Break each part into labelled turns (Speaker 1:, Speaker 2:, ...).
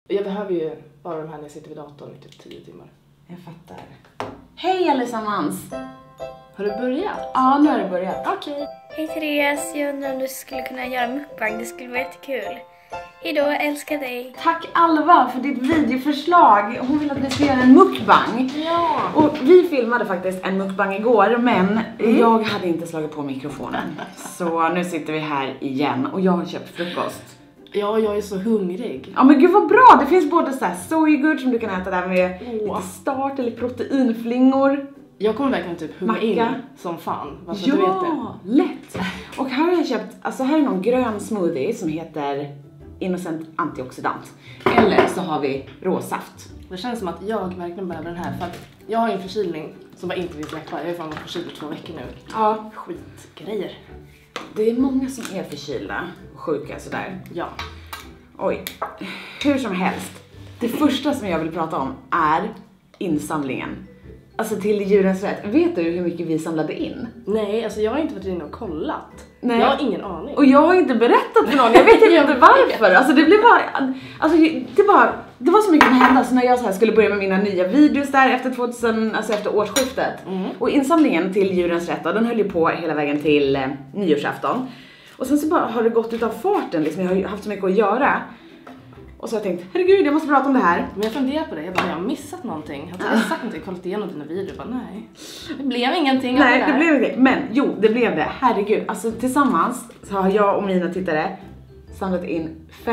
Speaker 1: Jag behöver ju bara de här när jag sitter vid datorn i typ 10 timmar.
Speaker 2: Jag fattar. Hej allesammans!
Speaker 1: Har du börjat?
Speaker 2: Ja, nu har det börjat.
Speaker 1: Okej.
Speaker 3: Hej Therese, jag undrar om du skulle kunna göra mukbang, det skulle vara jättekul. Hejdå, älskar dig.
Speaker 2: Tack Alva för ditt videoförslag. Hon vill att vi ska göra en mukbang.
Speaker 1: Ja.
Speaker 2: Och vi filmade faktiskt en mukbang igår, men jag hade inte slagit på mikrofonen. Så nu sitter vi här igen och jag har köpt frukost.
Speaker 1: Ja, jag är så hungrig.
Speaker 2: Ja men gud vad bra, det finns både så här sojagurk som du kan äta där med lite start eller proteinflingor.
Speaker 1: Jag kommer verkligen typ hugga in som fan. Varför
Speaker 2: Ja,
Speaker 1: du vet det.
Speaker 2: lätt. Och här har jag köpt, alltså här är någon grön smoothie som heter Innocent antioxidant. Eller så har vi råsaft.
Speaker 1: Det känns som att jag verkligen behöver den här för att jag har en förkylning som bara inte vill släppa. Jag är fan förkyld i 2 veckor nu.
Speaker 2: Ja,
Speaker 1: Skitgrejer.
Speaker 2: det är många som är förkylda och sjuka sådär.
Speaker 1: Ja.
Speaker 2: Oj, hur som helst. Det första som jag vill prata om är insamlingen. Alltså till Djurens Rätt. Vet du hur mycket vi samlade in?
Speaker 1: Nej, alltså jag har inte varit inne och kollat.
Speaker 2: Nej.
Speaker 1: Jag har ingen aning.
Speaker 2: Och jag har inte berättat för någon, jag vet inte varför. Alltså det blev bara, alltså det var så mycket som hände alltså när jag så här skulle börja med mina nya videos där efter årsskiftet. Och insamlingen till Djurens Rätt, den höll ju på hela vägen till nyårsafton. Och sen så bara har det gått utav farten liksom, jag har ju haft så mycket att göra. Och så har jag tänkt, herregud jag måste prata om det här.
Speaker 1: Men jag funderar på det, jag har missat någonting. Jag har sagt någonting, kollat igenom dina videor, bara nej. Det blev ingenting av
Speaker 2: Nej,
Speaker 1: det där.
Speaker 2: det blev ingenting. Men jo, det blev det. Herregud, alltså tillsammans så har jag och mina tittare samlat in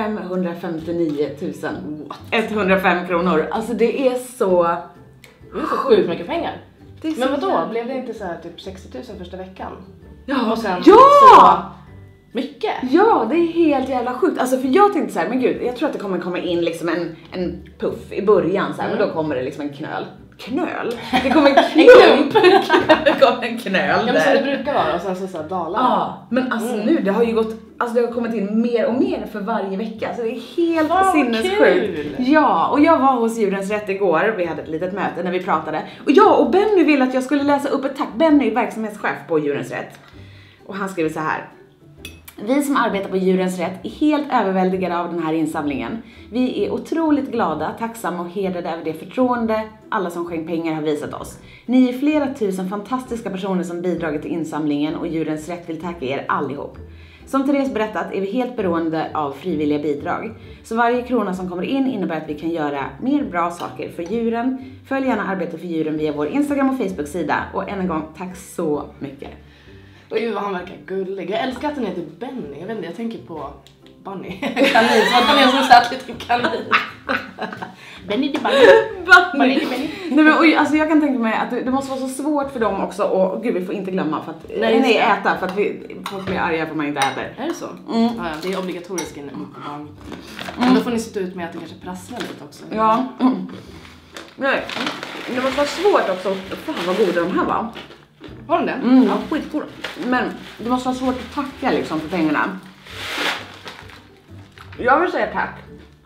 Speaker 2: 559 105 kronor. Alltså det är så...
Speaker 1: Det är så sjukt mycket pengar.
Speaker 2: Det är så
Speaker 1: Men vadå,
Speaker 2: jävla-
Speaker 1: blev det inte så här typ 60 000 första veckan?
Speaker 2: Ja,
Speaker 1: Och sen
Speaker 2: ja!
Speaker 1: så mycket.
Speaker 2: Ja, det är helt jävla sjukt. Alltså för jag tänkte så här, men gud, jag tror att det kommer komma in liksom en puff i början så här, men då kommer det liksom en knöl. Det kommer en klump. Det kommer en knöl
Speaker 1: Ja, men så
Speaker 2: där.
Speaker 1: det brukar vara och sen så dalar.
Speaker 2: Ja, men alltså nu, det har ju gått, alltså det har kommit in mer och mer för varje vecka, så det är helt
Speaker 1: Vad
Speaker 2: sinnessjukt.
Speaker 1: kul!
Speaker 2: Ja, och jag var hos Djurens Rätt igår, vi hade ett litet möte när vi pratade. Och jag och Benny ville att jag skulle läsa upp ett tack. Benny är verksamhetschef på Djurens Rätt. Och han skriver så här. Vi som arbetar på Djurens Rätt är helt överväldigade av den här insamlingen. Vi är otroligt glada, tacksamma och hedrade över det förtroende alla som skänkt pengar har visat oss. Ni är flera tusen fantastiska personer som bidragit till insamlingen och Djurens Rätt vill tacka er allihop. Som Therese berättat är vi helt beroende av frivilliga bidrag. Så varje krona som kommer in innebär att vi kan göra mer bra saker för djuren. Följ gärna Arbetet för djuren via vår Instagram och Facebook-sida. Och än en gång, tack så mycket.
Speaker 1: Gud vad han verkar gullig. Jag älskar att den heter Benny. Jag vet inte, jag tänker på Bunny. Kanin, så att han är som en söt liten kanin. Benny the Bunny.
Speaker 2: Nej men oj, alltså jag kan tänka mig att det måste vara så svårt för dem också. Och gud, vi får inte glömma för att äta, för att folk blir arga för att man inte äter.
Speaker 1: Är det så? Ja, det är obligatoriskt inne på barn. Men då får ni sitta ut med att det kanske prasslar lite också.
Speaker 2: Ja. Nej, det måste vara svårt också. Fan vad goda de här var.
Speaker 1: Har de det?
Speaker 2: Ja, skitgoda. Men det måste vara svårt att tacka liksom för pengarna. Jag vill säga tack.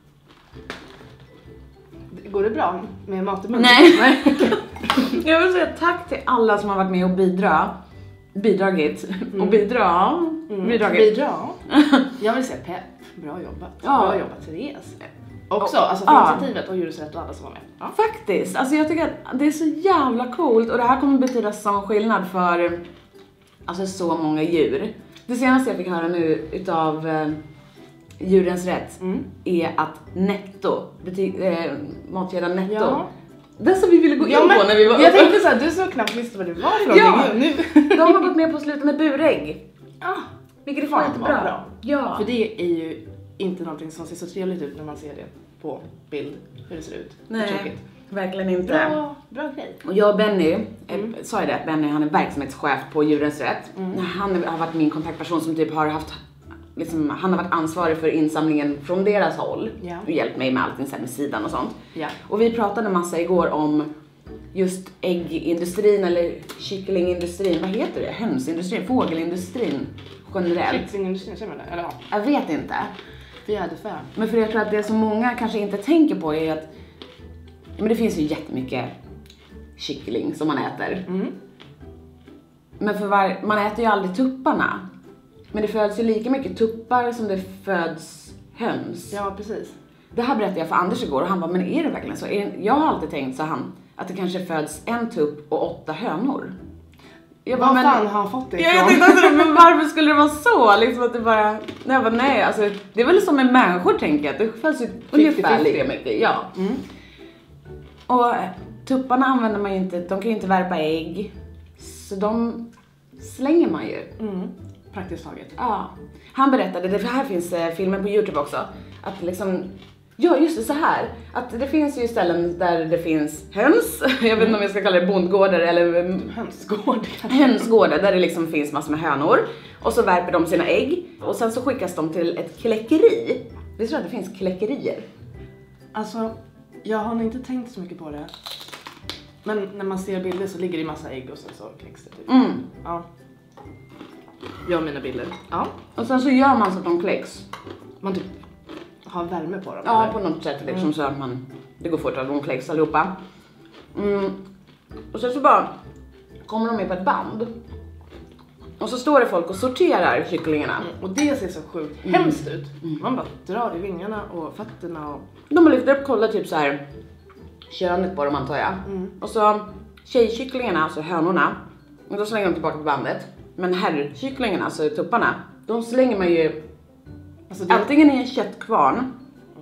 Speaker 1: Går det bra med mat i munnen?
Speaker 2: Nej. Jag vill säga tack till alla som har varit med och bidragit. Och bidragit.
Speaker 1: Jag vill säga pepp. Bra jobbat.
Speaker 2: Ja.
Speaker 1: Bra jobbat Therese. Också, alltså för initiativet och Djurens Rätt och alla som var med. Ja.
Speaker 2: Faktiskt, alltså jag tycker att det är så jävla coolt och det här kommer betyda sån skillnad för alltså så många djur. Det senaste jag fick höra nu utav Djurens Rätt är att Netto, matkedjan Netto,
Speaker 1: Ja.
Speaker 2: det som vi ville gå in på när vi var
Speaker 1: jag tänkte såhär, du så knappt visste vad det var för någonting.
Speaker 2: Ja,
Speaker 1: Nu.
Speaker 2: de har gått med på att sluta med burägg.
Speaker 1: Ja,
Speaker 2: Vilket är
Speaker 1: fan
Speaker 2: skitbra.
Speaker 1: bra.
Speaker 2: Ja.
Speaker 1: För det är ju inte någonting som ser så trevligt ut när man ser det på bild, hur det ser ut.
Speaker 2: Nej,
Speaker 1: Tråkigt.
Speaker 2: verkligen inte.
Speaker 1: Bra grej.
Speaker 2: Och jag och Benny, sa ju det att Benny han är verksamhetschef på Djurens Rätt. Han har varit min kontaktperson som typ har haft, liksom, han har varit ansvarig för insamlingen från deras håll.
Speaker 1: Ja.
Speaker 2: Och hjälpt mig med allting sen med sidan och sånt.
Speaker 1: Ja.
Speaker 2: Och vi pratade massa igår om just äggindustrin eller kycklingindustrin, vad heter det? Hönsindustrin, fågelindustrin generellt.
Speaker 1: Kycklingindustrin, säger man det? Eller ja,
Speaker 2: Jag vet inte.
Speaker 1: fjäderfä.
Speaker 2: Men för jag tror att det som många kanske inte tänker på är att men det finns ju jättemycket kyckling som man äter. Men man äter ju aldrig tupparna. Men det föds ju lika mycket tuppar som det föds höns.
Speaker 1: Ja, precis.
Speaker 2: Det här berättade jag för Anders igår och han bara, men är det verkligen så? Jag har alltid tänkt, så han, att det kanske föds en tupp och 8 hönor.
Speaker 1: Vad fan har han fått det ifrån?
Speaker 2: Jag tänkte också, men varför skulle det vara så? Liksom att det bara, nej, alltså det är väl som med människor tänker jag, det föds ju ungefär lika mycket, ja. Och tupparna använder man ju inte, de kan ju inte värpa ägg, så de slänger man ju.
Speaker 1: Praktiskt taget.
Speaker 2: Ja. Han berättade, det här finns filmer på YouTube också, att liksom, ja just det, så här, att det finns ju ställen där det finns höns, jag vet inte om jag ska kalla det bondgårdar eller hönsgårdar där det liksom finns massor med hönor och så värper de sina ägg och sen så skickas de till ett kläckeri. Visst tror att det finns kläckerier?
Speaker 1: Alltså, jag har nog inte tänkt så mycket på det. Men när man ser bilder så ligger det i massa ägg och sen så kläcks det typ. Ja. Jag har mina bilder. Ja.
Speaker 2: Och sen så gör man så att de kläcks.
Speaker 1: Man typ har värme på dem.
Speaker 2: Ja,
Speaker 1: eller?
Speaker 2: på något sätt liksom så att det går fort att de kläcks allihopa. Och sen så bara kommer de med på ett band. Och så står det folk och sorterar kycklingarna.
Speaker 1: Och det ser så sjukt hemskt ut. Man bara drar i vingarna och fötterna och...
Speaker 2: De har lyft upp, kollar typ så här könet på dem antar jag. Och så tjejkycklingarna, alltså hönorna, och då slänger de tillbaka på bandet. Men herrkycklingarna, alltså tupparna, de slänger man ju alltså antingen i en köttkvarn.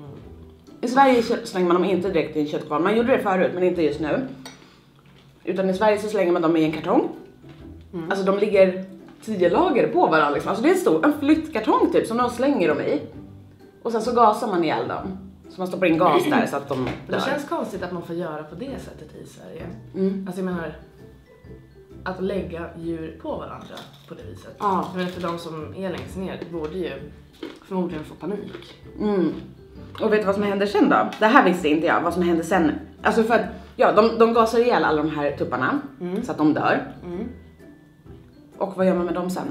Speaker 2: I Sverige slänger man dem inte direkt i en köttkvarn. Man gjorde det förut men inte just nu. Utan i Sverige så slänger man dem i en kartong. Alltså de ligger 10 lager på varandra liksom. Alltså det är en flyttkartong typ som de slänger dem i. Och sen så gasar man ihjäl dem. Så man stoppar in gas där så att de dör.
Speaker 1: Det känns konstigt att man får göra på det sättet i Sverige. Alltså jag menar, att lägga djur på varandra på det viset.
Speaker 2: Ja.
Speaker 1: Men för de som är längst ner borde ju förmodligen få panik.
Speaker 2: Och vet du vad som händer sen då? Det här visste inte jag, vad som händer sen. Alltså för att, ja, de gasar ihjäl alla de här tupparna så att de dör. Och vad gör man med dem sen?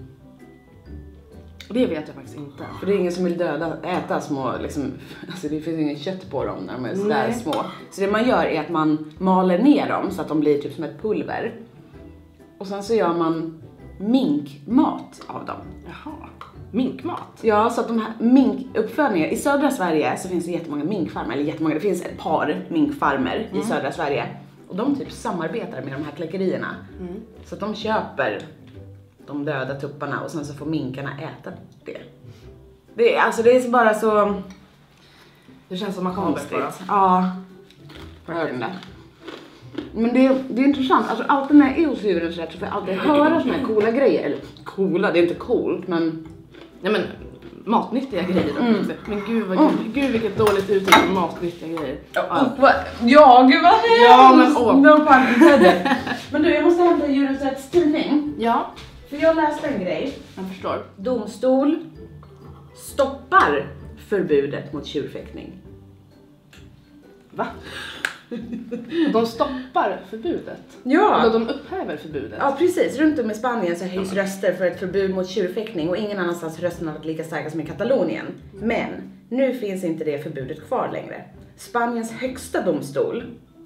Speaker 1: Det vet jag faktiskt inte.
Speaker 2: För det är ingen som vill äta små, liksom, alltså det finns ingen kött på dem när de är sådär små. Så det man gör är att man maler ner dem så att de blir typ som ett pulver. Och sen så gör man minkmat av dem.
Speaker 1: Jaha, minkmat?
Speaker 2: Ja, så att de här minkuppfödningar, i södra Sverige så finns det jättemånga minkfarmer, eller jättemånga, det finns ett par minkfarmer i södra Sverige. Och de typ samarbetar med de här kläckerierna. Så att de köper de döda tupparna och sen så får minkarna äta det. Det är bara så...
Speaker 1: Det känns som makabert bara.
Speaker 2: Ja, verkligen det. Men det är intressant, alltså alltid när jag är hos Djurens Rätt så får jag alltid höra såna här coola grejer. Eller coola, det är inte coolt men...
Speaker 1: Nej men, matnyttiga grejer. Men gud vilket dåligt uttryck för matnyttiga grejer.
Speaker 2: Ja, gud vad hemskt!
Speaker 1: Ja men
Speaker 2: No pun intended. Men du, jag måste hämta Djurens Rätts tidning.
Speaker 1: Ja.
Speaker 2: För jag läste en grej.
Speaker 1: Jag förstår.
Speaker 2: Domstol stoppar förbudet mot tjurfäktning.
Speaker 1: Va? De stoppar förbudet?
Speaker 2: Ja.
Speaker 1: Eller de upphäver förbudet?
Speaker 2: Ja, precis. Runt om i Spanien så höjs röster för ett förbud mot tjurfäktning och ingen annanstans rösterna har varit lika starka som i Katalonien. Men nu finns inte det förbudet kvar längre. Spaniens högsta domstol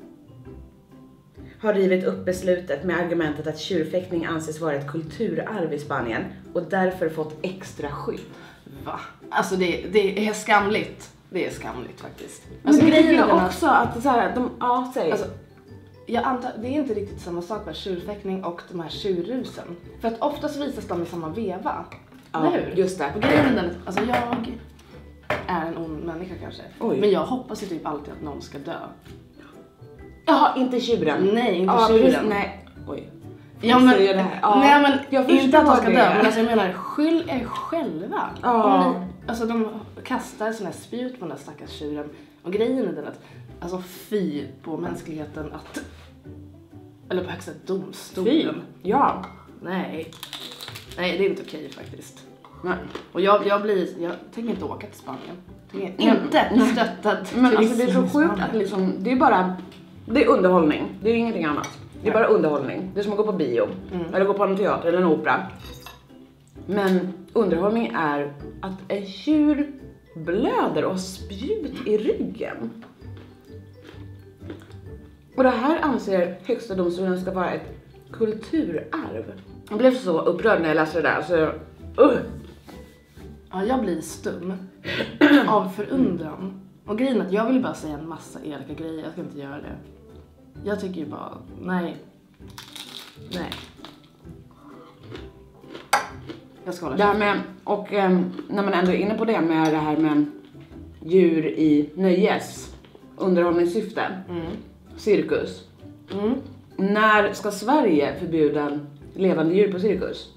Speaker 2: har rivit upp beslutet med argumentet att tjurfäktning anses vara ett kulturarv i Spanien och därför fått extra skydd.
Speaker 1: Va? Alltså det är skamligt. Det är skamligt faktiskt.
Speaker 2: Alltså
Speaker 1: Men
Speaker 2: grejen är också att så här, säger.
Speaker 1: Alltså, jag antar, det är inte riktigt samma sak med tjurfäktning och de här tjurrusen. För att oftast visas de i samma veva.
Speaker 2: Ja,
Speaker 1: eller hur?
Speaker 2: just det.
Speaker 1: Och grejen är den, alltså jag är en ond människa kanske.
Speaker 2: Oj.
Speaker 1: Men jag hoppas ju typ alltid att någon ska dö.
Speaker 2: Jaha, inte tjuren.
Speaker 1: Nej, inte
Speaker 2: ja,
Speaker 1: tjuren.
Speaker 2: Nej, oj.
Speaker 1: Ja, men,
Speaker 2: det här. Ja,
Speaker 1: nej men
Speaker 2: jag
Speaker 1: inte att de ska
Speaker 2: det.
Speaker 1: dö, men alltså jag menar skyll er själva.
Speaker 2: Ja.
Speaker 1: Alltså de kastar såna här spjut på den där stackars tjuren. Och grejen är den att, alltså fy på mänskligheten att, eller på högsta domstolen.
Speaker 2: Fy. Ja.
Speaker 1: Nej, det är inte okej faktiskt.
Speaker 2: Nej.
Speaker 1: Och jag tänker inte åka till Spanien. Inte stötta
Speaker 2: men alltså det är så sjukt
Speaker 1: Spanien.
Speaker 2: att liksom, det är underhållning. Det är ingenting annat. Det är bara underhållning. Det är som att gå på bio. Eller gå på en teater eller en opera. Men underhållning är att en tjur blöder och har spjut i ryggen. Och det här anser högsta domstolen ska vara ett kulturarv. Jag blev så upprörd när jag läste det där. Så
Speaker 1: Ja, jag blir stum av förundran Och grejen är att jag vill bara säga en massa elaka grejer. Jag ska inte göra det. Jag tycker ju bara, nej. Jag ska hålla
Speaker 2: det här med, och när man ändå är inne på det här med djur i nöjes, underhållningssyfte, cirkus. När ska Sverige förbjuda levande djur på cirkus?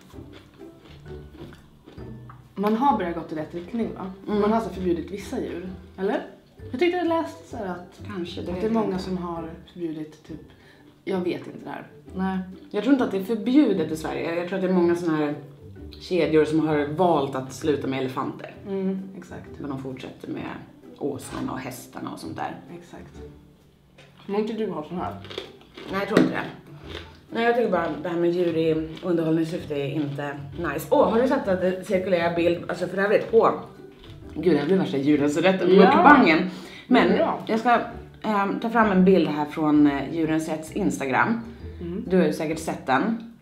Speaker 1: Man har börjat gått i rätt riktning, va? Man har alltså förbjudit vissa djur, eller? Jag tyckte jag läst så här att,
Speaker 2: Kanske,
Speaker 1: att det är många som har förbjudit typ, jag vet inte det här. Nej.
Speaker 2: Jag tror inte att det är förbjudet i Sverige. Jag tror att det är många såna här kedjor som har valt att sluta med elefanter.
Speaker 1: Exakt.
Speaker 2: Men de fortsätter med åsnorna och hästarna och sånt där.
Speaker 1: Exakt. Må inte du ha sån här?
Speaker 2: Nej, jag tror inte det. Nej, jag tycker bara det här med djur i underhållningssyfte är inte nice. Har du sett att det cirkulerar bild, alltså för övrigt på, gud, det blir värsta djurens rätt, mukbangen. Men jag ska ta fram en bild här från Djurens Rätts Instagram. Du har ju säkert sett den.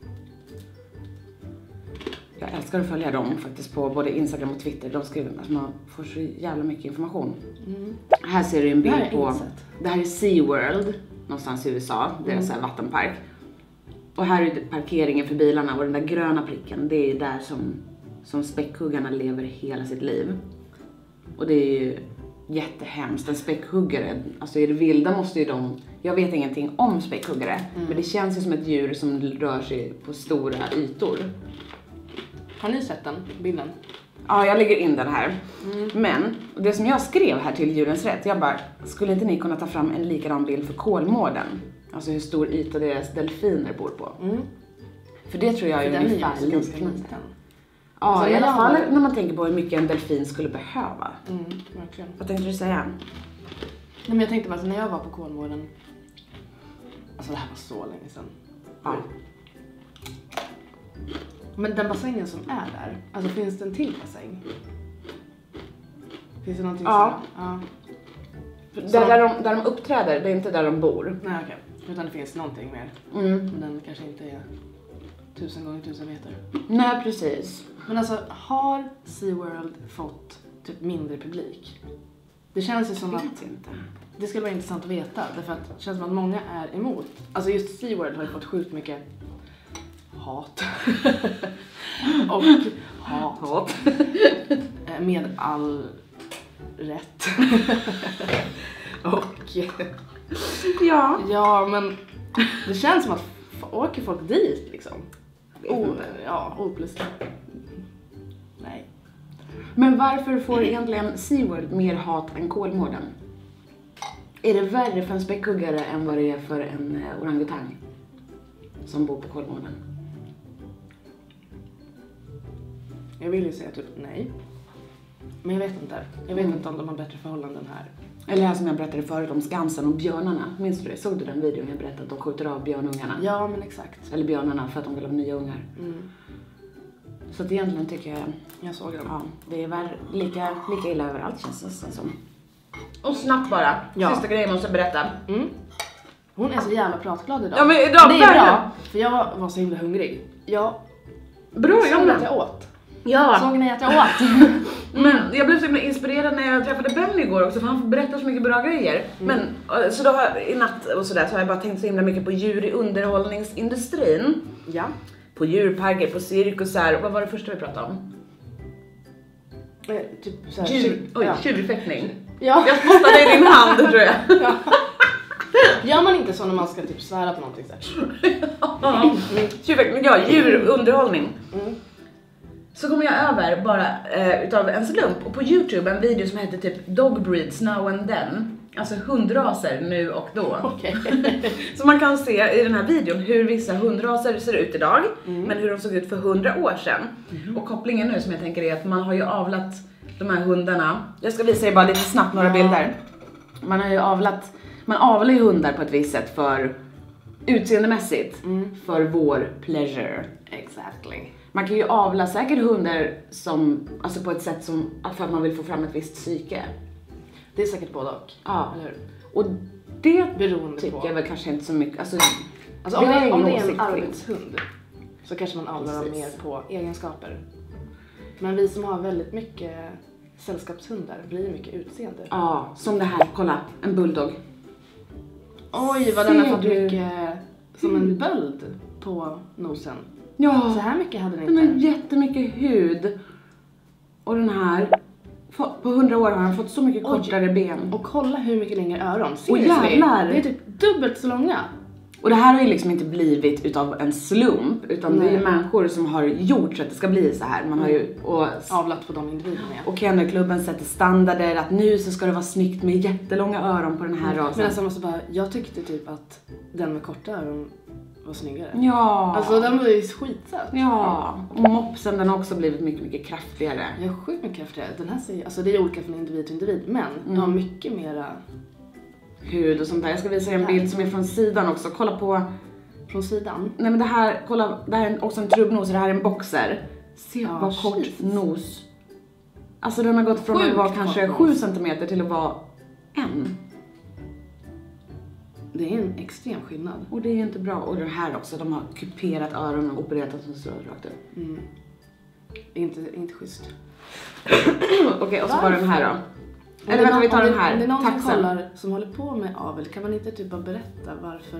Speaker 2: Jag älskar att följa dem faktiskt på både Instagram och Twitter. De skriver att man får så jävla mycket information. Här ser du en bild på, det här är SeaWorld, någonstans i USA, deras här vattenpark. Och här är parkeringen för bilarna och den där gröna pricken, det är där som späckhuggarna lever hela sitt liv. Och det är ju jättehemskt. En späckhuggare, alltså i det vilda måste ju jag vet ingenting om späckhuggare, men det känns ju som ett djur som rör sig på stora ytor.
Speaker 1: Har ni sett den bilden?
Speaker 2: Ja, jag lägger in den här. Men det som jag skrev här till Djurens Rätt, jag bara, skulle inte ni kunna ta fram en likadan bild för Kolmården? Alltså hur stor yta deras delfiner bor på. För det tror jag är ungefär liknande. Ja, alltså, i alla fall när man tänker på hur mycket en delfin skulle behöva.
Speaker 1: Verkligen.
Speaker 2: Vad tänkte du säga?
Speaker 1: Nej, men jag tänkte bara, när jag var på Kolmården, alltså det här var så länge sedan.
Speaker 2: Ja.
Speaker 1: Men den bassängen som är där, alltså finns det en till bassäng? Finns det någonting
Speaker 2: Ja.
Speaker 1: Ja.
Speaker 2: Där de uppträder, det är inte där de bor.
Speaker 1: Nej, okej. Utan det finns någonting mer. Men den kanske inte är 1000 gånger 1000 meter.
Speaker 2: Nej, precis.
Speaker 1: Men alltså, har SeaWorld fått typ mindre publik? Det känns ju som att
Speaker 2: inte.
Speaker 1: det skulle vara intressant att veta. Därför att det känns som att många är emot. Alltså just SeaWorld har ju fått sjukt mycket hat. Och hat. Med all rätt. Och ja, men det känns som att åker folk dit liksom. Oplyst. Nej.
Speaker 2: Men varför får egentligen SeaWorld mer hat än Kolmården? Är det värre för en späckhuggare än vad det är för en orangutang som bor på Kolmården?
Speaker 1: Jag vill ju säga typ nej. Men jag vet inte. Jag vet inte om de har bättre förhållanden här.
Speaker 2: Eller här som jag berättade förut om Skansen och björnarna. Minns du det? Såg du den videon jag berättade att de skjuter av björnungarna?
Speaker 1: Ja, men exakt.
Speaker 2: Eller björnarna för att de vill ha nya ungar. Så att egentligen tycker
Speaker 1: jag såg dem.
Speaker 2: Ja, det är lika illa överallt, känns det som. Och snabbt bara. Sista grejen måste jag berätta.
Speaker 1: Hon är så jävla pratglad idag.
Speaker 2: Ja, men idag
Speaker 1: det är bra. För jag var så himla hungrig.
Speaker 2: Bra,
Speaker 1: såg att jag åt.
Speaker 2: Ja.
Speaker 1: Såg ni att jag åt?
Speaker 2: Men jag blev så himla inspirerad när jag träffade Benny igår också, för han berättar så mycket bra grejer. Men så då i natt och sådär så har jag bara tänkt så himla mycket på djur i underhållningsindustrin.
Speaker 1: Ja.
Speaker 2: På djurparker, på cirkusar. Vad var det första vi pratade om?
Speaker 1: Typ såhär
Speaker 2: tjurfäktning.
Speaker 1: Ja.
Speaker 2: Jag spottade i din hand, tror jag.
Speaker 1: Ja. Gör man inte så när man ska typ svära på någonting så
Speaker 2: Tjurfäktning, djurunderhållning. Så kom jag över bara utav en slump och på YouTube en video som heter typ Dog Breeds Now and Then. Alltså hundraser nu och då.
Speaker 1: Okay.
Speaker 2: Så man kan se i den här videon hur vissa hundraser ser ut idag, men hur de såg ut för 100 år sedan. Och kopplingen nu som jag tänker är att man har ju avlat de här hundarna. Jag ska visa er bara lite snabbt några bilder. Man avlar ju hundar på ett visst sätt för utseendemässigt, för vår pleasure.
Speaker 1: Exactly.
Speaker 2: Man kan ju avla säkert hundar som, alltså på ett sätt som, för att man vill få fram ett visst psyke.
Speaker 1: Det är säkert både och.
Speaker 2: Ja.
Speaker 1: Eller hur?
Speaker 2: Och det
Speaker 1: beroende
Speaker 2: tycker
Speaker 1: på.
Speaker 2: jag väl kanske inte så mycket. Alltså
Speaker 1: om det är en arbetshund så kanske man avlar mer på egenskaper. Men vi som har väldigt mycket sällskapshundar blir mycket utseende.
Speaker 2: Ja, som det här, kolla, en bulldog.
Speaker 1: Oj, vad den har fått
Speaker 2: du?
Speaker 1: mycket som en böld på nosen.
Speaker 2: Ja,
Speaker 1: Så här mycket hade den
Speaker 2: den har
Speaker 1: inte.
Speaker 2: jättemycket hud. Och den här, på 100 år har den fått så mycket kortare ben.
Speaker 1: Och kolla hur mycket längre öron.
Speaker 2: Och jävlar!
Speaker 1: Det är typ dubbelt så långa.
Speaker 2: Och det här har ju liksom inte blivit utav en slump, utan det är ju människor som har gjort så att det ska bli så här. Man har ju
Speaker 1: avlat på de individerna.
Speaker 2: Och Kennelklubben sätter standarder att nu så ska det vara snyggt med jättelånga öron på den här rasen.
Speaker 1: Men alltså måste bara, jag tyckte typ att den med korta öron var snyggare.
Speaker 2: Ja.
Speaker 1: Alltså den var ju skitsöt.
Speaker 2: Ja. Och mopsen, den har också blivit mycket, mycket kraftigare.
Speaker 1: Jag är sjukt mycket kraftigare. Den här ser, alltså det är olika från individ till individ, men den har mycket mera
Speaker 2: hud och sånt där. Jag ska visa er en bild som är från sidan också. Kolla på
Speaker 1: från sidan.
Speaker 2: Nej men det här, kolla, det här är också en trubbnos och det här är en boxer. Se vad kort
Speaker 1: shit.
Speaker 2: nos. Alltså den har gått från att vara kanske 7 centimeter till att vara 1.
Speaker 1: Det är en extrem skillnad.
Speaker 2: Och det är ju inte bra. Och det här också, de har kuperat öronen och opererat att de står rakt upp.
Speaker 1: Inte schysst.
Speaker 2: Okej, och så var den här då. Eller vänta, vi tar den här.
Speaker 1: Om det är någon som
Speaker 2: Taxen.
Speaker 1: kollar, som håller på med avel, kan man inte typ bara berätta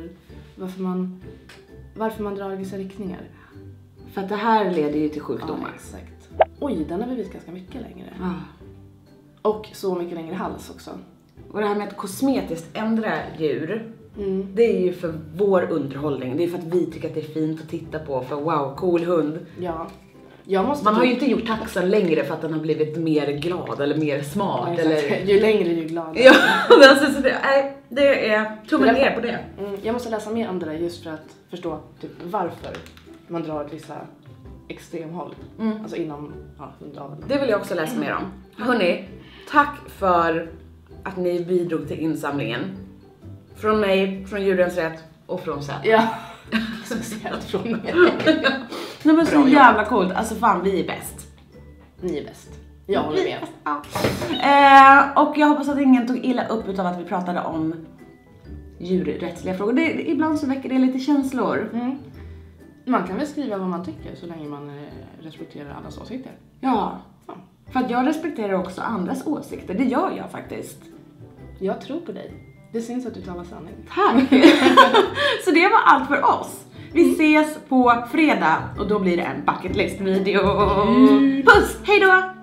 Speaker 1: varför man drar vissa riktningar?
Speaker 2: För att det här leder ju till sjukdomar.
Speaker 1: Ja, exakt. Oj, den har blivit ganska mycket längre.
Speaker 2: Ah.
Speaker 1: Och så mycket längre hals också.
Speaker 2: Och det här med att kosmetiskt ändra djur, det är ju för vår underhållning. Det är för att vi tycker att det är fint att titta på, för wow, cool hund.
Speaker 1: Ja.
Speaker 2: Man har ju inte gjort taxen längre för att den har blivit mer glad eller mer smart.
Speaker 1: Ja,
Speaker 2: eller...
Speaker 1: Ju längre ju gladare.
Speaker 2: Ja, alltså, så det är tummen ner på det.
Speaker 1: Jag måste läsa mer om det där just för att förstå typ, varför man drar åt vissa extremhåll. Alltså inom hundaveln.
Speaker 2: Det vill jag också läsa mer om. Hörrni, tack för att ni bidrog till insamlingen. Från mig, från Djurens Rätt och från Sätt.
Speaker 1: Ja, speciellt från mig.
Speaker 2: Nej men så jävla coolt, alltså fan vi är bäst.
Speaker 1: Ni är bäst. Jag håller med.
Speaker 2: Ja. Och jag hoppas att ingen tog illa upp utav att vi pratade om djurrättsliga frågor. Ibland så väcker det lite känslor.
Speaker 1: Man kan väl skriva vad man tycker så länge man respekterar allas åsikter.
Speaker 2: Ja. För att jag respekterar också andras åsikter, det gör jag faktiskt.
Speaker 1: Jag tror på dig. Det syns att du talar sanning.
Speaker 2: Tack! Så det var allt för oss. Vi ses på fredag och då blir det en bucket list video. Puss, hej då!